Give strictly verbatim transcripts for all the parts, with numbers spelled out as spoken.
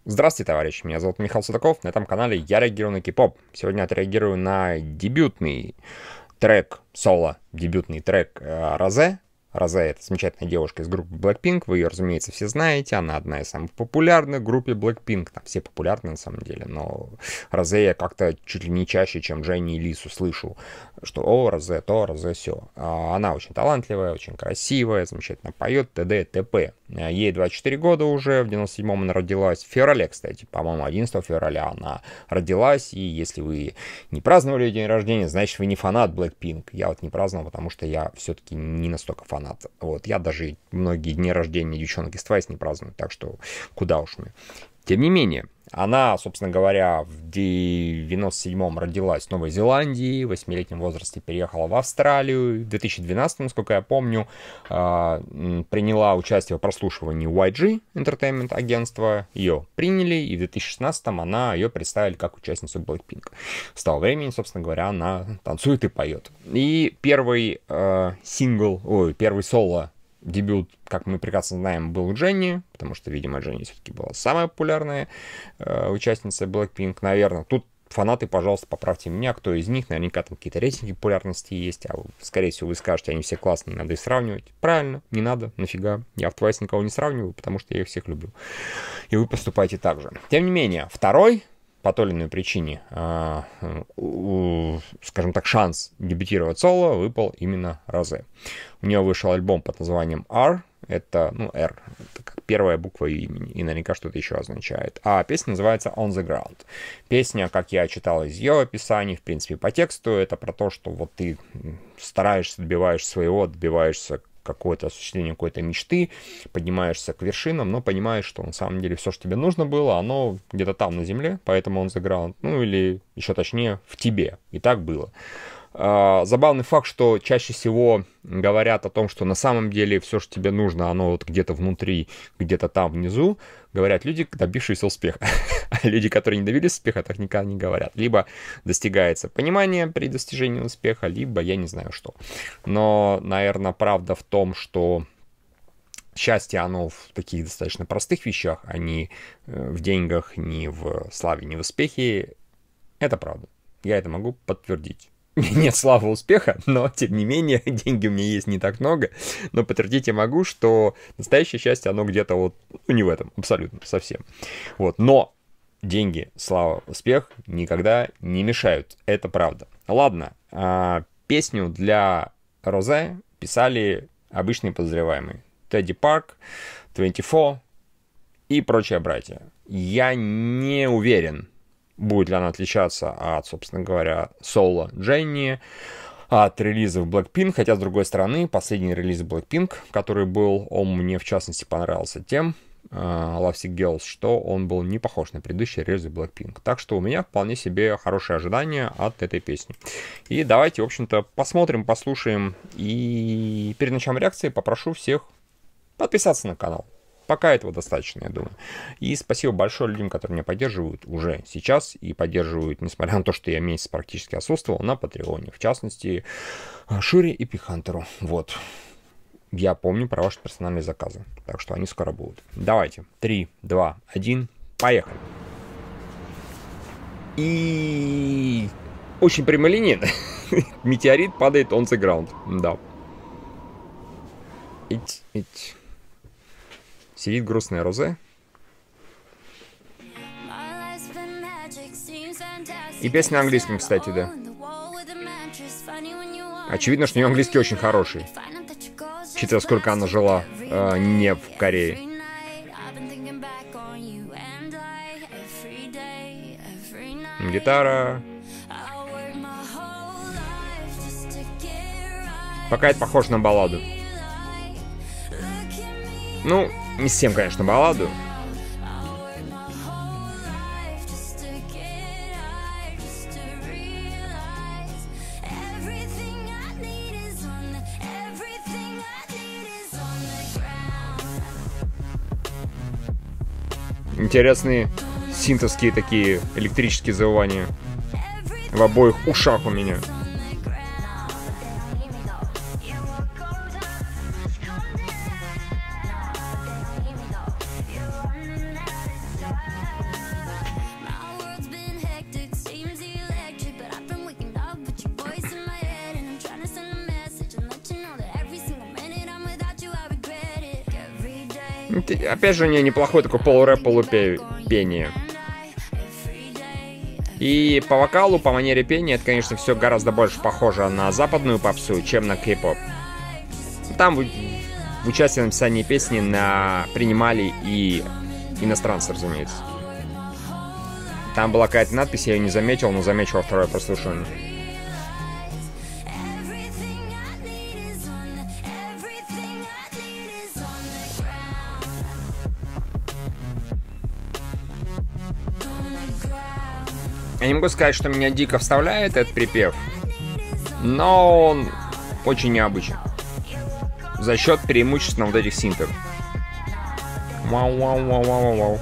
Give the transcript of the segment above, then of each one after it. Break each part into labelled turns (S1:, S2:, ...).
S1: Здравствуйте, товарищи, меня зовут Михаил Судаков, на этом канале я реагирую на кей-поп. Сегодня я отреагирую на дебютный трек, соло, дебютный трек э, Розе. Розе — это замечательная девушка из группы Blackpink, вы ее, разумеется, все знаете, она одна из самых популярных в группе Blackpink, там все популярны на самом деле, но Розе я как-то чуть ли не чаще, чем Женни и Лису слышу, что о, Розе, то, Розе, все. Она очень талантливая, очень красивая, замечательно поет, т.д. т.п. Ей двадцать четыре года уже, в девяносто седьмом она родилась, в феврале, кстати, по-моему, одиннадцатого февраля она родилась, и если вы не праздновали ее день рождения, значит, вы не фанат Blackpink. Я вот не праздновал, потому что я все-таки не настолько фанат. Вот, я даже многие дни рождения девчонок из Твайс не праздную, так что куда уж мне. Тем не менее, она, собственно говоря, в девяносто седьмом родилась в Новой Зеландии, в восьмилетнем возрасте переехала в Австралию, в две тысячи двенадцатом, насколько я помню, приняла участие в прослушивании уай джи Entertainment агентства, ее приняли, и в две тысячи шестнадцатом она ее представили как участницу Blackpink. С того времени, собственно говоря, она танцует и поет. И первый э, сингл, ой, первый соло, дебют, как мы прекрасно знаем, был Дженни, потому что, видимо, Дженни все-таки была самая популярная э, участница Blackpink, наверное. Тут фанаты, пожалуйста, поправьте меня, кто из них, наверняка там какие-то рейтинги популярности есть, а вы, скорее всего, вы скажете, они все классные, не надо их сравнивать. Правильно, не надо, нафига. Я в Твайс никого не сравниваю, потому что я их всех люблю. И вы поступаете так же. Тем не менее, второй, по той или иной причине, э, э, скажем так, шанс дебютировать соло выпал именно Розе. У нее вышел альбом под названием R, это, ну, R, это как первая буква ее имени, и наверняка что-то еще означает. А песня называется On the Ground. Песня, как я читал из ее описаний, в принципе, по тексту, это про то, что вот ты стараешься, добиваешься своего, добиваешься какое-то осуществление какой-то мечты, поднимаешься к вершинам, но понимаешь, что на самом деле все, что тебе нужно было, оно где-то там на земле, поэтому on the ground, ну или еще точнее в тебе. И так было. Забавный факт, что чаще всего говорят о том, что на самом деле все, что тебе нужно, оно вот где-то внутри, где-то там внизу, говорят люди, добившиеся успеха. А люди, которые не добились успеха, так никогда не говорят. Либо достигается понимание при достижении успеха, либо я не знаю что. Но, наверное, правда в том, что счастье, оно в таких достаточно простых вещах, а не в деньгах, не в славе, не в успехе. Это правда. Я это могу подтвердить. Нет славы успеха, но, тем не менее, деньги у меня есть не так много. Но подтвердить я могу, что настоящее счастье, оно где-то вот, ну, не в этом, абсолютно, совсем. Вот, но деньги, слава, успех никогда не мешают. Это правда. Ладно, а, песню для Розе писали обычные подозреваемые. Тедди Парк, двадцать четыре и прочие братья. Я не уверен, будет ли она отличаться от, собственно говоря, соло Дженни, от релизов Blackpink, хотя, с другой стороны, последний релиз Blackpink, который был, он мне, в частности, понравился тем, uh, Lovesick Girls, что он был не похож на предыдущие релизы Blackpink. Так что у меня вполне себе хорошие ожидания от этой песни. И давайте, в общем-то, посмотрим, послушаем, и перед началом реакции попрошу всех подписаться на канал. Пока этого достаточно, я думаю. И спасибо большое людям, которые меня поддерживают уже сейчас и поддерживают, несмотря на то, что я месяц практически отсутствовал, на Патреоне. В частности, Шире и Пихантеру. Вот. Я помню про ваши персональные заказы. Так что они скоро будут. Давайте. три, два, один. Поехали. И очень прямолинейно. Метеорит падает on the ground. Да. Ить, ить. Сидит грустная Розе. И песня на английском, кстати, да. Очевидно, что у нее английский очень хороший. Учитывая, сколько она жила э, не в Корее. Гитара. Пока это похоже на балладу. Ну, не совсем, конечно, балладу. Интересные синтовские такие электрические завывания в обоих ушах у меня. Опять же, у нее неплохой такой полурэп, полупение. И по вокалу, по манере пения, это, конечно, все гораздо больше похоже на западную попсу, чем на кей-поп. Там в, в участии в написании песни на... принимали и иностранцы, разумеется. Там была какая-то надпись, я ее не заметил, но заметил во второе прослушивание. Я не могу сказать, что меня дико вставляет этот припев, но он очень необычен. За счет преимущественно вот этих синтов. Вау-вау-вау-вау-вау.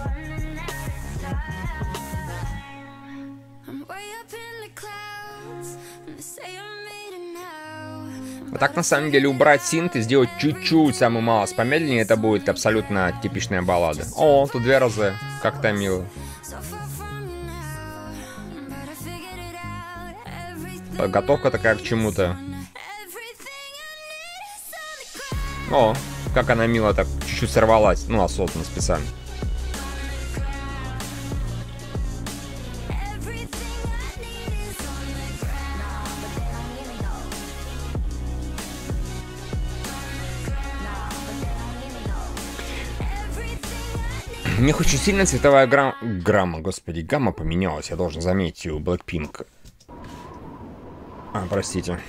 S1: А так, на самом деле, убрать синт и сделать чуть-чуть, самый малость помедленнее, это будет абсолютно типичная баллада. О, тут две разы. Как-то мило. Подготовка такая к чему-то. О, как она мило так чуть-чуть сорвалась. Ну, осознанно, специально. У них очень сильно цветовая грамма... Грамма, господи, гамма поменялась, я должен заметить, у Blackpink. А, простите.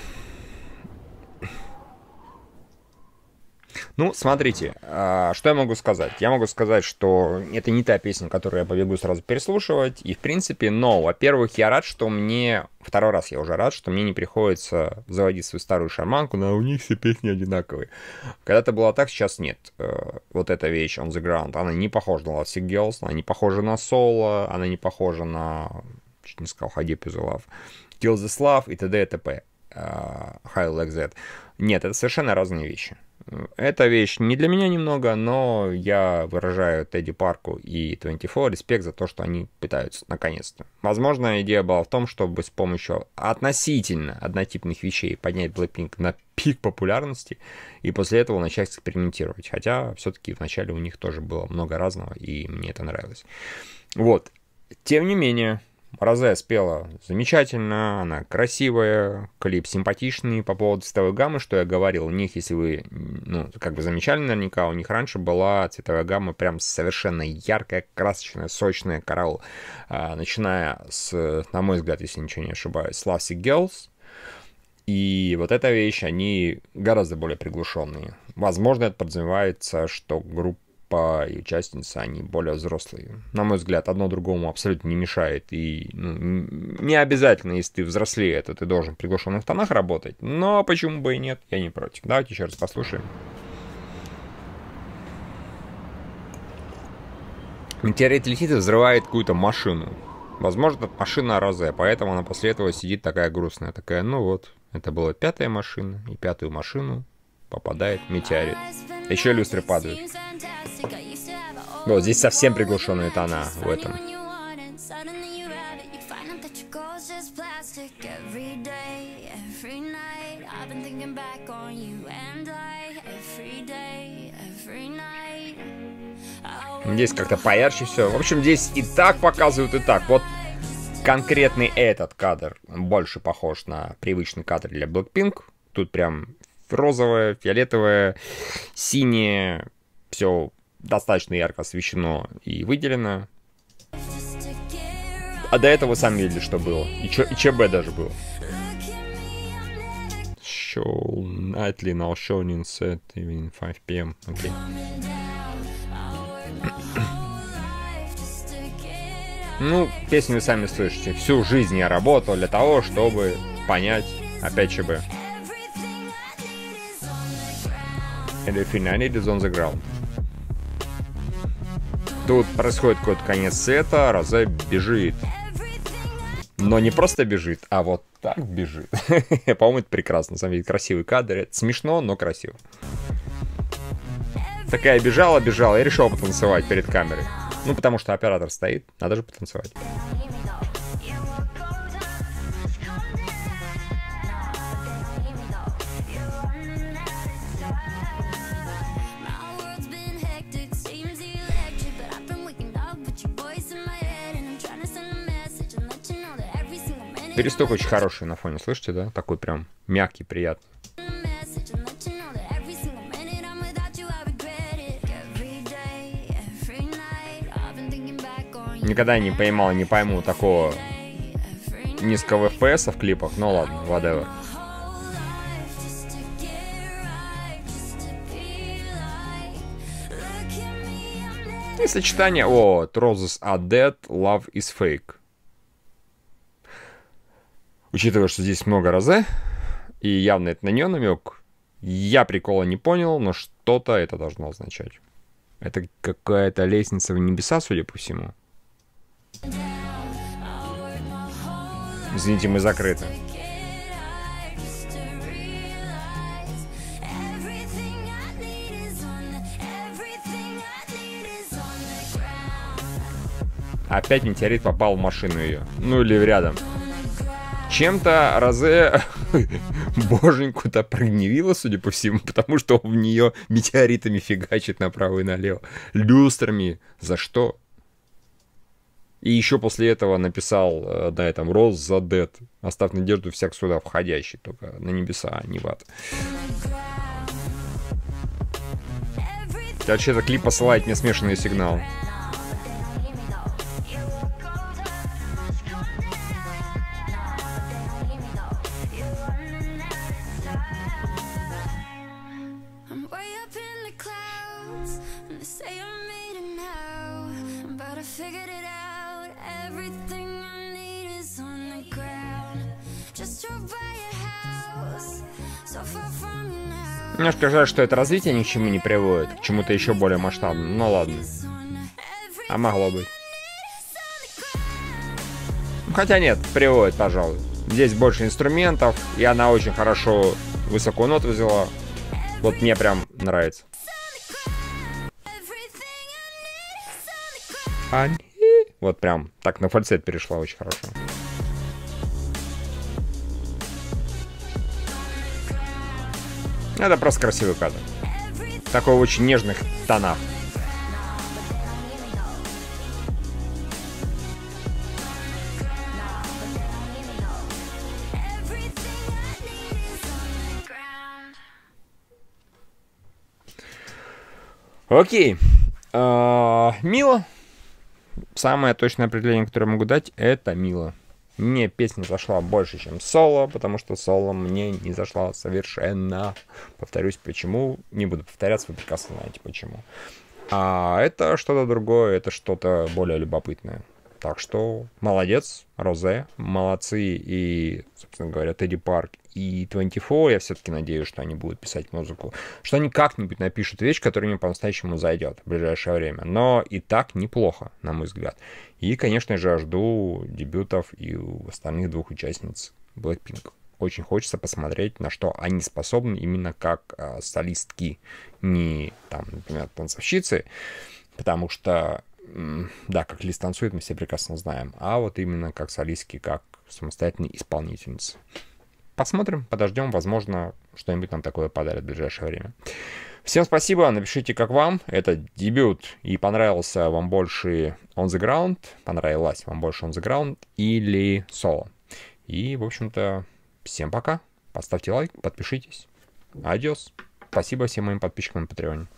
S1: Ну, смотрите, что я могу сказать? Я могу сказать, что это не та песня, которую я побегу сразу переслушивать. И, в принципе, но, во-первых, я рад, что мне... Второй раз я уже рад, что мне не приходится заводить свою старую шарманку, но у них все песни одинаковые. Когда-то было так, сейчас нет. Вот эта вещь On The Ground, она не похожа на Lovesick Girls, она не похожа на Solo, она не похожа на... Чуть не сказал, How Deep Is The Love. Kill This Love и т.д. и т.п. Uh, How Like That. Нет, это совершенно разные вещи. Эта вещь не для меня немного, но я выражаю Тедди Парку и двадцать четыре респект за то, что они пытаются, наконец-то. Возможно, идея была в том, чтобы с помощью относительно однотипных вещей поднять Blackpink на пик популярности и после этого начать экспериментировать. Хотя все-таки вначале у них тоже было много разного, и мне это нравилось. Вот. Тем не менее, Розе спела замечательно, она красивая, клип симпатичный. По поводу цветовой гаммы, что я говорил, у них, если вы, ну, как бы замечали наверняка, у них раньше была цветовая гамма прям совершенно яркая, красочная, сочная, коралл, а, начиная с, на мой взгляд, если ничего не ошибаюсь, с Lovesick Girls. И вот эта вещь, они гораздо более приглушенные. Возможно, это подразумевается, что группа и участницы, они более взрослые. На мой взгляд, одно другому абсолютно не мешает. И ну, не обязательно, если ты взрослее, это ты должен в приглушенных тонах работать. Но почему бы и нет, я не против. Давайте еще раз послушаем. Метеорит летит и взрывает какую-то машину. Возможно, это машина Розе, поэтому она после этого сидит такая грустная. Такая, ну вот, это была пятая машина, и пятую машину попадает метеорит. Еще люстры падают. Вот здесь совсем приглушенные тона в этом. Здесь как-то поярче все. В общем, здесь и так показывают, и так. Вот конкретный этот кадр больше похож на привычный кадр для Blackpink. Тут прям розовое, фиолетовое, синее. Все достаточно ярко освещено и выделено. А до этого вы сами видели, что было. И, чё, и ЧБ даже было. Show nightly now shown in set even five пи эм. Окей. Ну, песню вы сами слышите. Всю жизнь я работал для того, чтобы понять опять ЧБ. Everything I need is on the ground. Тут происходит какой-то конец света, Розе бежит. Но не просто бежит, а вот так бежит. По-моему, это прекрасно. На самом деле, красивый кадр. Это смешно, но красиво. Такая бежала, бежала и решила потанцевать перед камерой. Ну, потому что оператор стоит, надо же потанцевать. Перестук очень хороший на фоне, слышите, да? Такой прям мягкий, приятный. Никогда не поймал, не пойму такого низкого эф пи эс в клипах, но ладно, whatever. И сочетание, о, Roses are dead, love is fake. Учитывая, что здесь много розе, и явно это на нее намек, я прикола не понял, но что-то это должно означать. Это какая-то лестница в небеса, судя по всему. Извините, мы закрыты. Опять метеорит попал в машину ее. Ну или рядом. Чем-то розе боженьку-то прогневила, судя по всему, потому что он в нее метеоритами фигачит направо и налево. Люстрами. За что? И еще после этого написал на этом Rose за Dead. Оставь надежду всяк сюда входящий, только на небеса, а не в ад. Вообще, этот клип посылает мне смешанные сигналы. Немножко жаль, что это развитие ни к чему не приводит, к чему-то еще более масштабному. Ну ладно. А могло быть. Хотя нет, приводит, пожалуй. Здесь больше инструментов, и она очень хорошо высоко ноту взяла. Вот мне прям нравится. Вот прям так на фальцет перешла очень хорошо. Это просто красивый кадр. Такой в очень нежных тонах. Окей. А, мило. Самое точное определение, которое я могу дать, это мило. Мне песня зашла больше, чем соло, потому что соло мне не зашла совершенно. Повторюсь, почему. Не буду повторяться, вы прекрасно знаете почему. А это что-то другое, это что-то более любопытное. Так что молодец, Розе, молодцы и, собственно говоря, Тедди Парк и двадцать четыре. Я все-таки надеюсь, что они будут писать музыку, что они как-нибудь напишут вещь, которая мне по-настоящему зайдет в ближайшее время. Но и так неплохо, на мой взгляд. И, конечно же, жду дебютов и у остальных двух участниц Blackpink. Очень хочется посмотреть, на что они способны именно как а, солистки, не там, например, танцовщицы, потому что да, как Лиз танцует, мы все прекрасно знаем. А вот именно как солистки, как самостоятельные исполнительницы. Посмотрим, подождем. Возможно, что-нибудь нам такое подарят в ближайшее время. Всем спасибо. Напишите, как вам. Это дебют. И понравился вам больше On The Ground. Понравилась вам больше On The Ground или соло. И, в общем-то, всем пока. Поставьте лайк, подпишитесь. Адиос. Спасибо всем моим подписчикам на Патреоне.